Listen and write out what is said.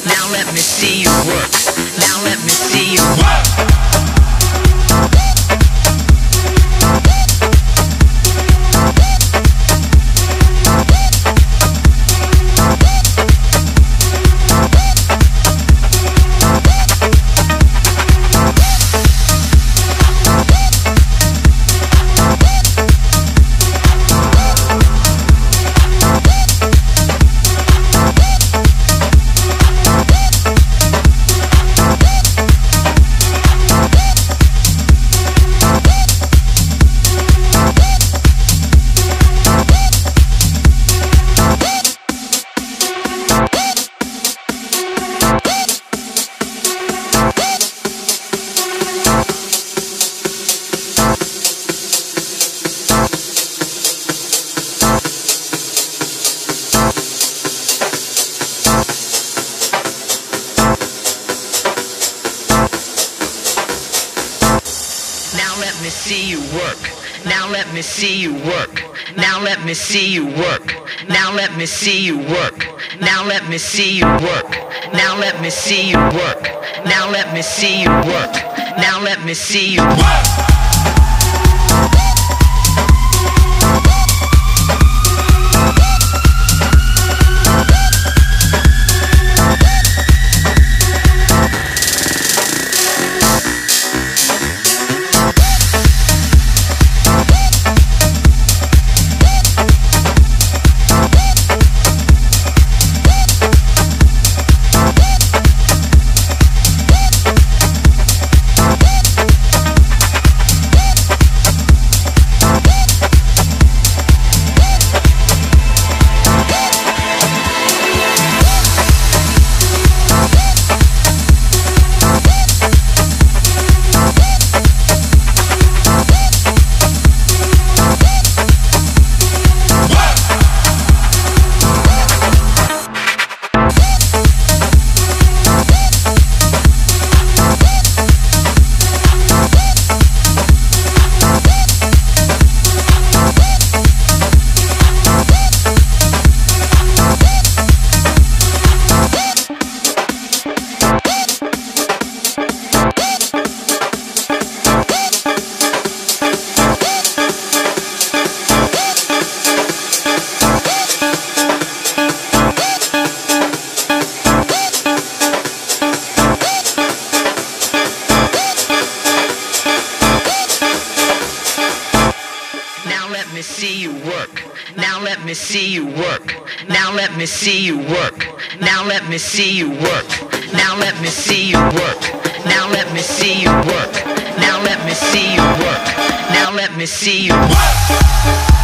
Now let me see you work. Now let me see you work. Now let me see you work. Now let me see you work. Now let me see you work. Now let me see you work. Now let me see you work. Now let me see you work. Now let me see you work. Now let me see you work. Now let me see you work. Now let me see you work. Now let me see you work. Now let me see you work. Now let me see you work. Now let me see you work. Now let me see you work. Now let me see you work.